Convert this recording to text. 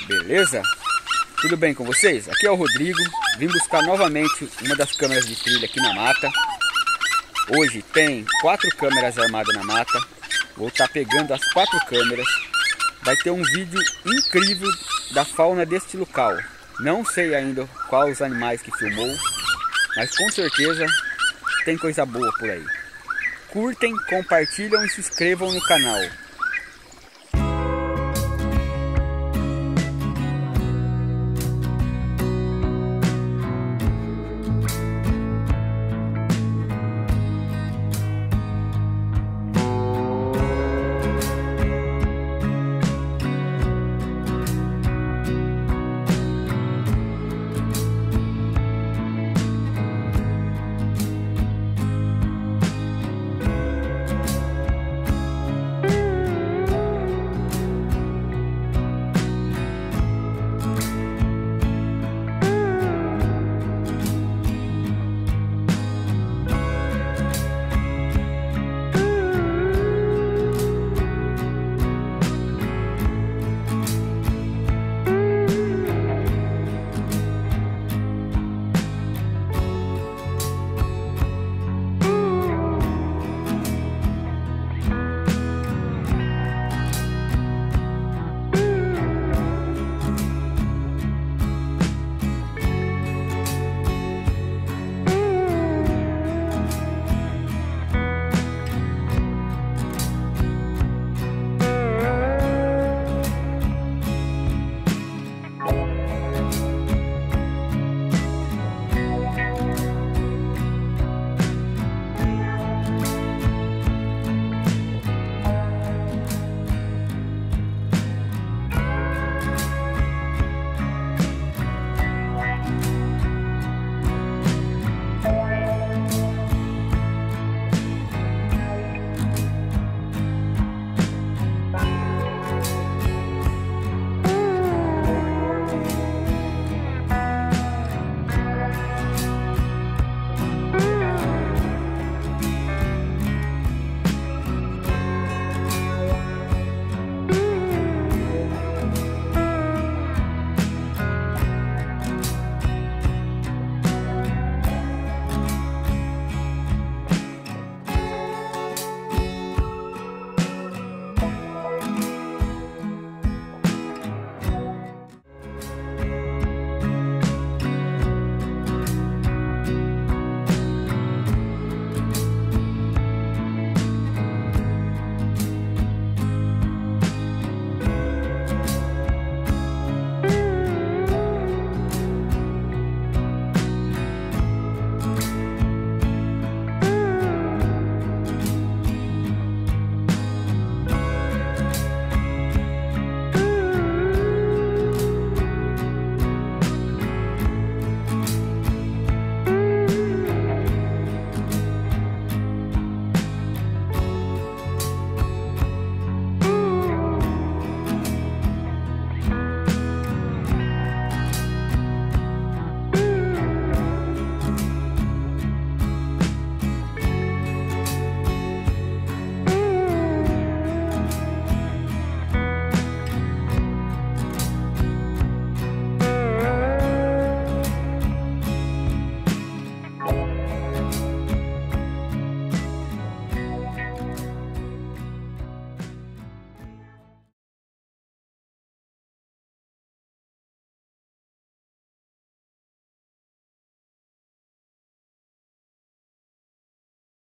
Beleza? Tudo bem com vocês? Aqui é o Rodrigo. Vim buscar novamente uma das câmeras de trilha aqui na mata. Hoje tem 4 câmeras armadas na mata. Vou estar pegando as 4 câmeras. Vai ter um vídeo incrível da fauna deste local. Não sei ainda quais os animais que filmou, mas com certeza tem coisa boa por aí. Curtem, compartilham e se inscrevam no canal.